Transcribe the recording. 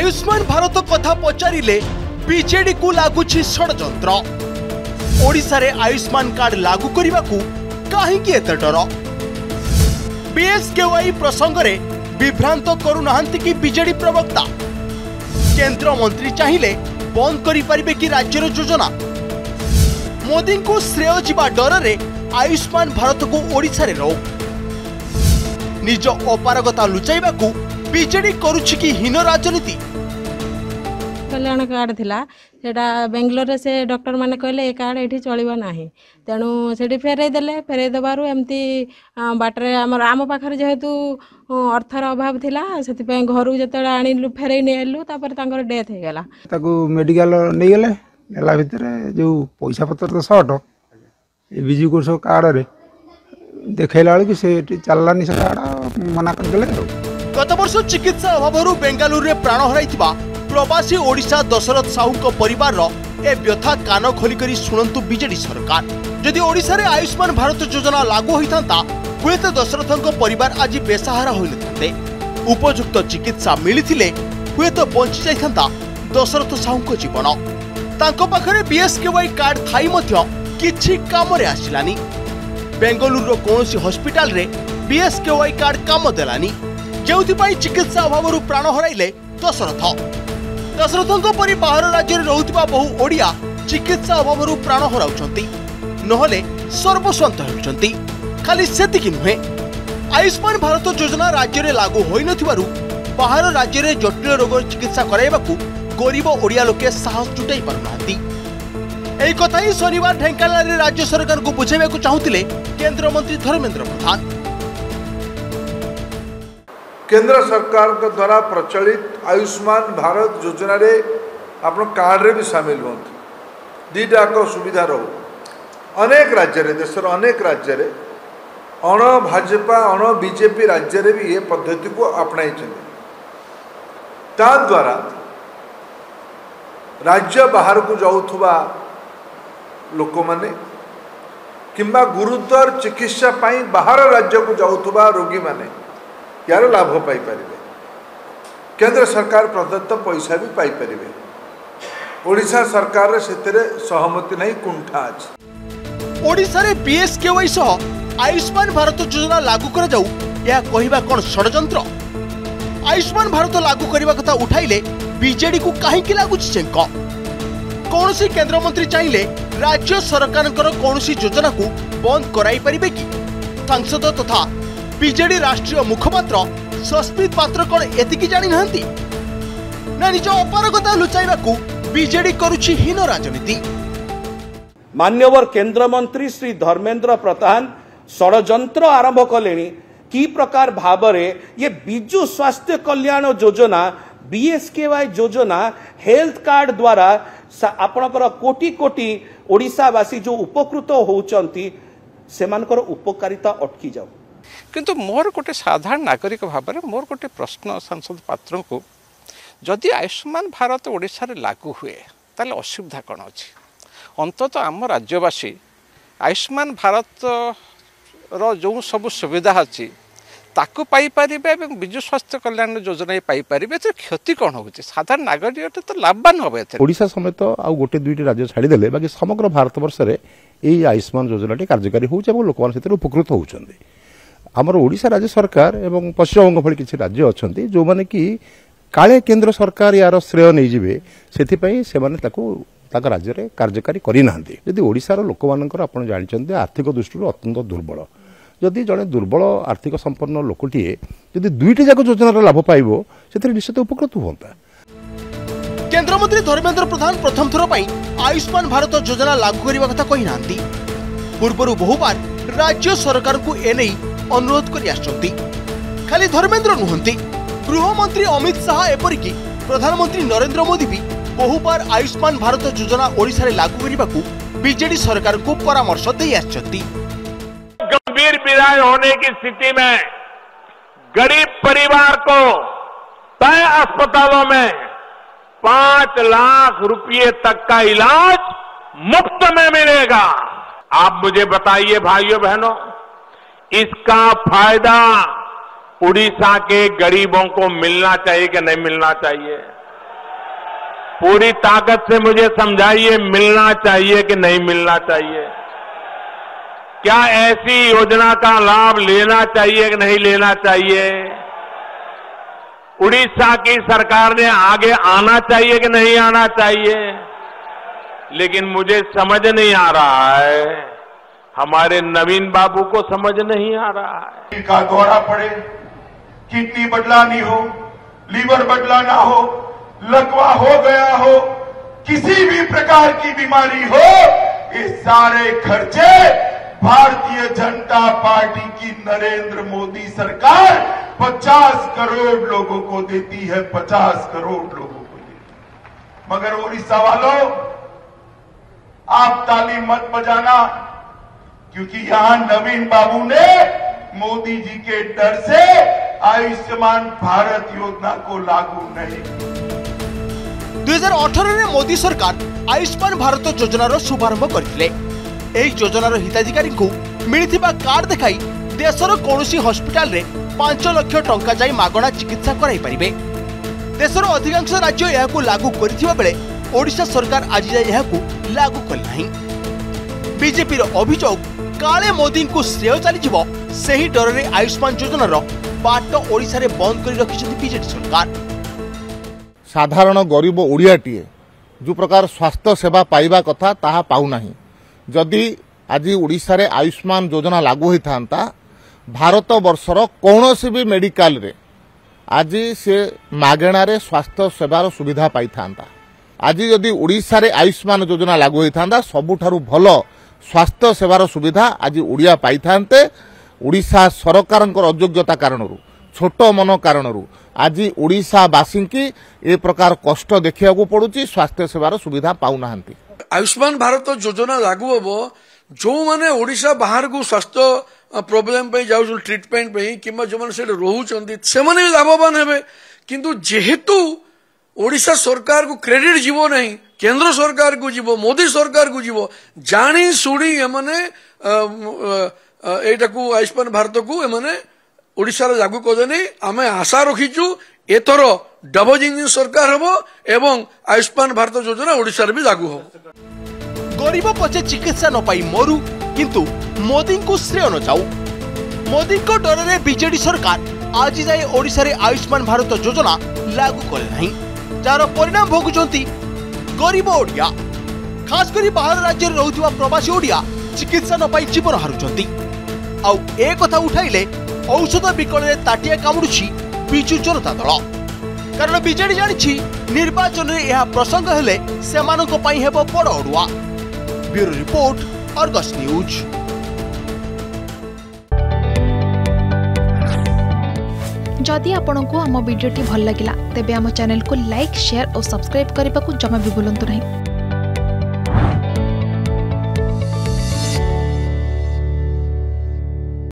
आयुष्मान भारत कथा पचारिले बीजेडी को लागुछि षडयंत्र। ओडिशा रे आयुष्मान कार्ड लागू करने को काहेकि एते डर? बीएसकेवाई प्रसंग रे विभ्रांत करुनाहांती कि बीजेडी प्रवक्ता? केंद्र मंत्री चाहिए बंद करि परिबे कि राज्यर योजना? मोदी को श्रेय जिबा डर रे आयुष्मान भारत को ओडिशा रे रोक। निज अपारगता लुचाइबा को बीजेडी करुछि कि हीन राजनीति? कल्याण कार्ड थिला सेटा बेंगलोर से डॉक्टर माने कहले ए कार्ड एठी चलिबा नाही, तेणु सेठी फेरै देले। फेरै दबारु एमती बाटरे हमर आम पाखर जेहेतु अर्थर अभाव थिला सेति पे घरु जतळे आनिलु फेरै नेलु तापर तांकर डेथ हे गेला। ताकू मेडिकल नै गेले नेला भितरे जो पैसा पत्र तो शॉर्ट ए बिजू कोर्स कार्ड रे देखैला कि से चललानी से कार्ड मना कर देले। गत वर्ष चिकित्सा अभाव बेंगालुरु रे प्राण हराइथिबा प्रवासी ओडिशा दशरथ साहू परिवार ए व्यथा कान खोलिकरी शुणु बीजेडी सरकार। जदि ओडिशा रे आयुष्मान भारत योजना लागू होता हुएत दशरथ परिवार आज बेसहारा हो नथांते। उपयुक्त चिकित्सा मिलिथिले हुएत बंची जाइथांता दशरथ साहू जीवन। तांको पाखरे बीएसकेवाई कार्ड थाई मध्य किछि काम रे आसिलानी। बेंगलुरु कोनोसी हॉस्पिटल रे बीएसकेवाई कार्ड काम देलानी, जेउथिपाई चिकित्सा अभाव प्राण हराइले दशरथ। दशरथों परी बाहर राज्य में रोहुथिबा बहु ओडिया चिकित्सा अभाव प्राण हराउछंती, नहले सर्वस्वांत हेउछंती। खाली सेतिकी नुहे, आयुष्मान भारत योजना राज्य में लागू होई नथिबारु बाहर राज्य में जटिल रोग चिकित्सा कराइबाकू गरीब ओडिया लोके साहस जुटाई पारुनाहांती। एही कथा ही शनिवार ढेंकानाल रे राज्य सरकार को बुझाइबाकू चाहुतिले केंद्र मंत्री धर्मेंद्र प्रधान। केंद्र सरकार के द्वारा प्रचलित आयुष्मान भारत योजना रे आपण कार्ड रे भी शामिल होंतु दीटा को सुविधा रो। अनेक राज्य रे देशर अनेक राज्य रे अण भाजपा अण बीजेपी राज्य रे भी ये पद्धति को अपनाई चले। ता द्वारा राज्य बाहर को जाउथुबा लोक माने किंबा गुरुतर चिकित्सा पाई बाहर राज्य को जाउथुबा रोगी माने यार लाभ पाई परिबे। केंद्र सरकार प्रदत्त पैसा भी पाई परिबे। ओडिशा सरकार रे सेतरे सहमति नहीं कुंठा अछि। ओडिशा रे बीएसकेवाई सह आयुष्मान भारत योजना लागू करा जाऊ या कहिबा कोन षडयंत्र? आयुष्मान भारत लागू करबा कथा उठाइले बीजेडी को काहेकि लागुछि चेंक? कोनोसी केंद्र मंत्री चाहिए राज्य सरकारकर कोनोसी योजना को बंद कराई परिबे कि? सांसद तथा बीजेडी राष्ट्रीय मुखपात्र सस्मित पात्र कौन एतिकी जानी नहंती? ना निज अपारगता लुचाइबाकू बीजेडी करुछि हीन राजनीति? मान्यवर केंद्र मंत्री श्री धर्मेंद्र प्रधान षडयंत्र आरंभ कलेनी कि प्रकार भावरे ये बिजु स्वास्थ्य कल्याण योजना बीएसकेवाई योजना हेल्थ कार्ड द्वारा आपणकर कोटी कोटी ओडिशावासी जो उपकृत होउचंती सेमानकर उपकारिता अटकी जाऊ। किंतु मोर गोटे साधारण नागरिक भाव में मोर गोटे प्रश्न सांसद पात्र को, जदि आयुष्मान भारत ओडिशा रे लागू हुए ताले असुविधा कौन अच्छी? अंततः आम राज्यवासी आयुष्मान भारत रो जो सब सुविधा अच्छी ताकू पाई परिबे एवं बिजु स्वास्थ्य कल्याण योजना पाई परिबे, तो क्षति कौन होउछि? साधारण नागरिक तो लाभवान होबे। ओडिशा समेत आउ गोटे दुईटी राज्य छाड़ी देले बाकी समग्र भारत वर्ष रे एई आयुष्मान योजना कार्यकारी होउछि और लोक मान सेते उपकृत होउछन्ते। आमर ओडिशा राज्य सरकार एवं पश्चिमबंग भली किसी राज्य अच्छे जो माने कि काले केंद्र सरकार यार श्रेय नहीं जिवे सेथिपई से माने ताको राज्य रे कार्यकारी करि नाहंती। यदि ओडिशार लोक मानकर आपण जानिचंते आर्थिक दृष्टि अत्यंत दुर्बल, जदि जड़े दुर्बल आर्थिक संपन्न लोकटीए जदि दुईटी जाक योजनार लाभ पाइबो सेथिरे निश्चित उपकृत होता। केंद्र मंत्री धर्मेंद्र प्रधान प्रथम थर पई आयुष्मान भारत योजना लागू करबा कथा कहि नाहंती। पूर्वरु बहुबार राज्य सरकार को एनै अनुरोध करि आछंती। खाली धर्मेंद्र नुहंती, गृहमंत्री अमित शाह एपरिकी प्रधानमंत्री नरेंद्र मोदी भी बहुबार आयुष्मान भारत योजना ओडिशा रे लागू करबाकू बीजेडी सरकार को परामर्श दे आछंती। गंभीर बीमारी होने की स्थिति में गरीब परिवार को तय अस्पतालों में 5 लाख रुपए तक का इलाज मुफ्त में मिलेगा। आप मुझे बताइए भाइयों बहनों, इसका फायदा उड़ीसा के गरीबों को मिलना चाहिए कि नहीं मिलना चाहिए? पूरी ताकत से मुझे समझाइए, मिलना चाहिए कि नहीं मिलना चाहिए? क्या ऐसी योजना का लाभ लेना चाहिए कि नहीं लेना चाहिए? उड़ीसा की सरकार ने आगे आना चाहिए कि नहीं आना चाहिए? लेकिन मुझे समझ नहीं आ रहा है, हमारे नवीन बाबू को समझ नहीं आ रहा है। का दौरा पड़े, किडनी बदलानी हो, लीवर बदलाना हो, लकवा हो गया हो, किसी भी प्रकार की बीमारी हो, ये सारे खर्चे भारतीय जनता पार्टी की नरेंद्र मोदी सरकार 50 करोड़ लोगों को देती है, 50 करोड़ लोगों को देती है। मगर उड़ीसा वालों, आप ताली मत बजाना, क्योंकि यहां नवीन बाबू ने मोदी जी के डर से आयुष्मान भारत योजना को लागू नहीं। 2018 रे मोदी सरकार आयुष्मान भारत योजनार शुभारंभ करथिले। एही योजनार हिताधिकारी को मिलिथिबा कार्ड देखाई देशर कोनोसी हॉस्पिटल रे 5 लाख टंका जाई मागणा चिकित्सा कराई परिबे। देशर अधिकांश राज्य यहाकू लागू करथिबा बेले ओडिशा सरकार आज जाय यहाकू लागू कल नाही। बीजेपी रो अभियोग काले मोदी को श्रेय चली जिवो, सेही डर रे आयुष्मान योजनार बाट ओडिशा रे बंद करि रखिछथि बीजेपी सरकार। साधारण गरीब ओडियाटीए जो प्रकार स्वास्थ्य सेवा पाइबा कथा ताहा पाउ नाही। जदि आज ओडिशा रे आयुष्मान योजना लागू होता भारत वर्षर कौनसी भी मेडिकल रे आज से मागेणा रे स्वास्थ्य सेवार सुविधा पाई था। आज जदि ओडिशा रे आयुष्मान योजना लागू होता सबुठारु भल स्वास्थ्य सेवार सुविधा आज ओडिया पाई थांते। ओडिशा सरकारंकर अयोग्यता कारणरू, छोट मन कारणरू आज ओडिशावासी की ए प्रकार कष्ट देखिया पड़ुची, स्वास्थ्य सेवार सुविधा पाउ नाहंती। आयुष्मान भारत योजना लागू हम जो मैंने ओडिशा बाहर को स्वास्थ्य प्रोब्लेम पे जाऊ ट्रिटमेंट पे कि जो मैंने रोचंती से मैंने लाभवान हेबे, किंतु जेहेतु ओडिशा सरकार को क्रेडिट जीवो नहीं, केंद्र सरकार को जीवो, मोदी सरकार को जीवो, जानी सुनी एमाने एटा को आयुष्मान भारत को एमाने ओडिशा रे लागू करदेनी। आमे आशा रखीचु एथर डबल इंजिन सरकार हबो एवं आयुष्मान भारत योजना ओडिशा रे भी लागू हो। गरीब पचे चिकित्सा न पाई मरु, किंतु मोदी को श्रेय न जाऊ। मोदी को डर रे बीजेडी सरकार आज जाए ओडिशा रे आयुष्मान भारत योजना लागू कले नहीं, जार परिणाम भोगुचंती गरीब ओडिया। खास करी बाहर राज्य रे रहउथिबा प्रवासी ओडिया चिकित्सा न पाई जीवन हारुचंती। आउ ए कथा उठाइले औषध बिकल रे ताटिया कामुडुछि बिजू जनता दल। कारण बीजेडी जानिछि निर्वाचन रे यह प्रसंग हेले सेमानक पई हेबो बड़ अडुआ। Bureau report, Argus news. जदि आपंक आम भिडी भल लगा तेब आम चैनल को लाइक, शेयर और सब्सक्राइब करने को जमा भी भूलु नहीं।